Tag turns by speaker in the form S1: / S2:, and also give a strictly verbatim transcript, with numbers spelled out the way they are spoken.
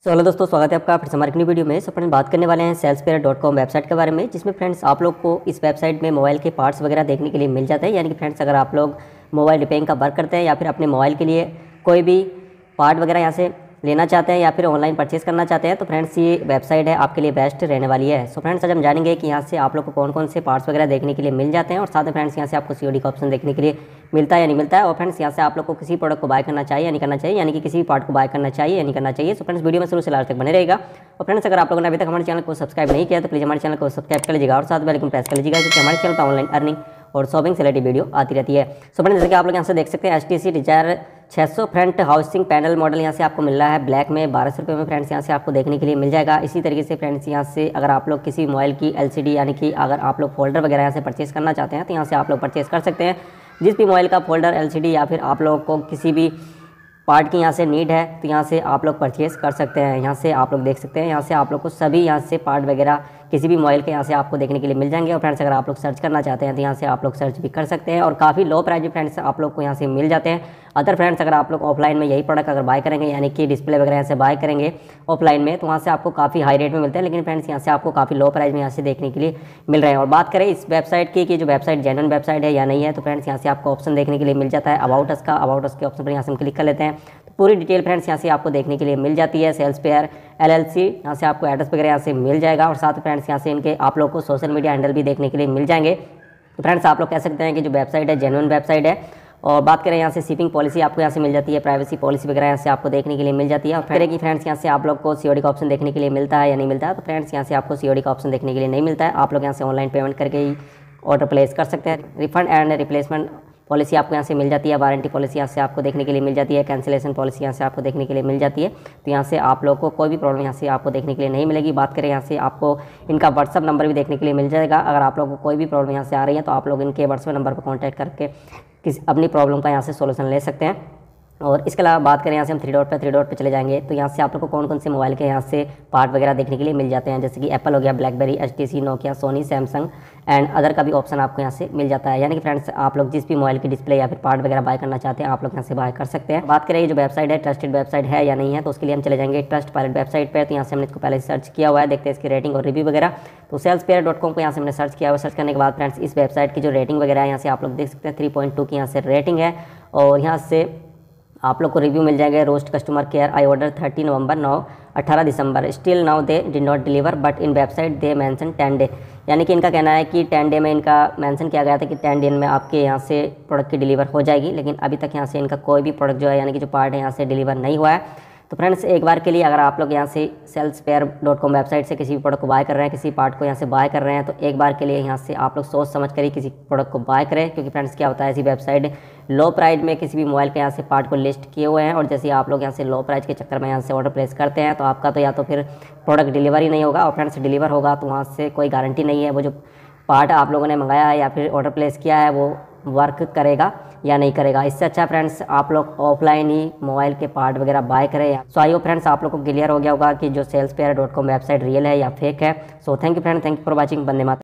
S1: So hello दोस्तों, स्वागत है आपका फिर से हमारी न्यू वीडियो में। सो फ्रेंड्स, बात करने वाले हैं sales pair dot com website के बारे में, जिसमें फ्रेंड्स आप लोग को इस वेबसाइट में मोबाइल के पार्ट्स वगैरह देखने के लिए मिल जाते हैं। यानी कि फ्रेंड्स, अगर आप लोग मोबाइल रिपेयरिंग का वर्क करते हैं या फिर अपने मोबाइल के लिए कोई भी पार्ट वगैरह यहाँ से लेना चाहते हैं या फिर ऑनलाइन परचेस करना चाहते हैं, तो फ्रेंड्स ये वेबसाइट है आपके लिए बेस्ट रहने वाली है। सो फ्रेंड्स, आज हम जानेंगे कि यहाँ से आप लोग को कौन कौन से पार्ट्स वगैरह देखने के लिए मिल जाते हैं और साथ में फ्रेंड्स यहाँ से आपको सीओडी का ऑप्शन देखने के लिए मिलता है या नहीं मिलता है। और फ्रेंड्स, यहाँ से आप लोग को किसी प्रोडक्ट को बाय करना चाहिए या नहीं करना चाहिए, यानी कि किसी भी पार्ट को बाय करना चाहिए या नहीं करना चाहिए। सो फ्रेंड्स, वीडियो में शुरू से लास्ट तक बने रहेगा। और फ्रेंड्स, अगर आप लोगों ने अभी तक हमारे चैनल को सब्सक्राइब नहीं किया तो प्लीज़ हमारे चैनल को सब्सक्राइब कर लीजिएगा और साथ बेल आइकन प्रेस कर लीजिएगा, क्योंकि हमारे चैनल पर ऑनलाइन अर्निंग और शॉपिंग से रिलेटेड वीडियो आती रहती है। सो फ्रेंड्स, जैसे कि आप लोग यहाँ से देख सकते हैं, एच टी सी डिजायर छह सौ फ्रंट हाउसिंग पैनल मॉडल यहाँ से आपको मिल रहा है ब्लैक में बारह सौ रुपये में। फ्रेंड्स, यहाँ से आपको देखने के लिए मिल जाएगा। इसी तरीके से फ्रेंड्स, यहाँ से अगर आप लोग किसी मोबाइल की एलसीडी यानी कि अगर आप लोग फोल्डर वगैरह यहाँ से परचेस करना चाहते हैं तो यहाँ से आप लोग परचेस कर सकते हैं। जिस भी मोबाइल का फोल्डर, एलसीडी या फिर आप लोगों को किसी भी पार्ट की यहाँ से नीड है तो यहाँ से आप लोग परचेस कर सकते हैं। यहाँ से आप लोग देख सकते हैं, यहाँ से आप लोग को सभी यहाँ से पार्ट वगैरह किसी भी मोबाइल के यहाँ से आपको देखने के लिए मिल जाएंगे। और फ्रेंड्स, अगर आप लोग सर्च करना चाहते हैं तो यहाँ से आप लोग सर्च भी कर सकते हैं और काफ़ी लो प्राइस में फ्रेंड्स आप लोग को यहाँ से मिल जाते हैं। अदर फ्रेंड्स, अगर आप लोग ऑफलाइन में यही प्रोडक्ट अगर बाय करेंगे यानी कि डिस्प्ले वगैरह यहाँ से बाय करेंगे ऑफलाइन में, तो वहाँ से आपको काफ़ी हाई रेट में मिलते हैं। लेकिन फ्रेंड्स, यहाँ से आपको काफ़ी लो प्राइस में यहाँ से देखने के लिए मिल रहे हैं। और बात करें इस वेबसाइट की कि जो वेबसाइट जेन्युइन वेबसाइट है या नहीं है, तो फ्रेंड्स यहाँ से आपको ऑप्शन देखने के लिए मिल जाता है अबाउट अस का। अबाउट अस के ऑप्शन पर यहाँ से हम क्लिक कर लेते हैं तो पूरी डिटेल फ्रेंड्स यहाँ से आपको देखने के लिए मिल जाती है। सेल्स पेयर एलएलसी, यहाँ से आपको एड्रेस वगैरह यहाँ से मिल जाएगा और साथ फ्रेंड्स यहाँ से इनके आप लोग को सोशल मीडिया हैंडल भी देखने के लिए मिल जाएंगे। तो फ्रेंड्स, आप लोग कह सकते हैं कि जो वेबसाइट है जेन्युइन वेबसाइट है। और बात करें यहाँ से शिपिंग पॉलिसी आपको यहाँ से मिल जाती है, प्राइवेसी पॉलिसी वगैरह यहाँ से आपको देखने के लिए मिल जाती है। और फिर कि फ्रेंड्स, यहाँ से आप लोग को सीओडी का ऑप्शन देखने के लिए मिलता है या नहीं मिलता है, तो फ्रेंड्स यहाँ से आपको सीओडी का ऑप्शन देखने के लिए नहीं मिलता है। आप लोग यहाँ से ऑनलाइन पेमेंट करके ही ऑर्डर प्लेस कर सकते हैं। रिफंड एंड रिप्लेसमेंट पॉलिसी आपको यहाँ से मिल जाती है, वारंटी पॉलिसी यहाँ से आपको देखने के लिए मिल जाती है, कैंसिलेशन पॉलिसी यहाँ से आपको देखने के लिए मिल जाती है। तो यहाँ से आप लोगों को कोई भी प्रॉब्लम यहाँ से आपको देखने के लिए नहीं मिलेगी। बात करें यहाँ से आपको इनका व्हाट्सअप नंबर भी देखने के लिए मिल जाएगा। अगर आप लोगों को कोई भी प्रॉब्लम यहाँ से आ रही है तो आप लोग इनके व्हाट्सअप नंबर पर कॉन्टैक्ट करके किसी अपनी प्रॉब्लम का यहाँ से सोल्यूशन ले सकते हैं। और इसके अलावा बात करें यहाँ से हम थ्री डॉट पे थ्री डॉट पे चले जाएंगे तो यहाँ से आप लोग को कौन कौन से मोबाइल के यहाँ से पार्ट वगैरह देखने के लिए मिल जाते हैं, जैसे कि एप्पल हो गया, BlackBerry, HTC, Nokia, Sony, Samsung and other का भी ऑप्शन आपको यहाँ से मिल जाता है। यानी कि फ्रेंड्स, आप लोग जिस भी मोबाइल की डिस्प्ले या फिर पार्ट वगैरह बाय करना चाहते हैं आप लोग यहाँ से बाय कर सकते हैं। बात करें जो वेबसाइट है ट्रस्टेड वेबसाइट है या नहीं है, तो उसके लिए हम चले जाएंगे ट्रस्ट पायलट वेबसाइट पर। तो यहाँ से हमने इसको पहले सर्च किया हुआ है, देखते हैं इसकी रेटिंग और रिव्यू वगैरह। तो सेल्स पेयर डॉट कॉम को यहाँ से हमने सर्च किया हुआ। सर्च करने के बाद फ्रेंड्स, इस वेबसाइट की जो रेटिंग वगैरह है यहाँ से आप लोग देख सकते हैं थ्री पॉइंट टू की यहाँ से रेटिंग है। और यहाँ से आप लोग को रिव्यू मिल जाएगा। Worst customer care, I order thirty November, नौ अठारह December, still now they did not deliver but in website they mention ten day. यानी कि इनका कहना है कि टेन डे में इनका मेंशन किया गया था कि टेन दिन में आपके यहाँ से प्रोडक्ट की डिलीवर हो जाएगी, लेकिन अभी तक यहाँ से इनका कोई भी प्रोडक्ट जो है यानी कि जो पार्ट है यहाँ से डिलीवर नहीं हुआ है। तो फ्रेंड्स, एक बार के लिए अगर आप लोग यहाँ से sales pair dot com website से किसी भी प्रोडक्ट को बाय कर रहे हैं, किसी पार्ट को यहाँ से बाय कर रहे हैं, तो एक बार के लिए यहाँ से आप लोग सोच समझ कर ही किसी प्रोडक्ट को बाय करें। क्योंकि फ्रेंड्स, क्या होता है, ऐसी वेबसाइट लो प्राइस में किसी भी मोबाइल के यहाँ से पार्ट को लिस्ट किए हुए हैं और जैसे आप लोग यहाँ से लो प्राइस के चक्कर में यहाँ से ऑर्डर प्लेस करते हैं तो आपका तो या तो फिर प्रोडक्ट डिलीवर ही नहीं होगा, और फ्रेंड्स डिलीवर होगा तो वहाँ से कोई गारंटी नहीं है वो जो पार्ट आप लोगों ने मंगाया है या फिर ऑर्डर प्लेस किया है वो वर्क करेगा या नहीं करेगा। इससे अच्छा फ्रेंड्स आप लोग ऑफलाइन ही मोबाइल के पार्ट वगैरह बाय करें। सो आई होप फ्रेंड्स आप लोग को क्लियर हो गया होगा कि जो sales pair dot com website real है या फेक है। So thank you friend, thank you for watching. वंदे मातरम।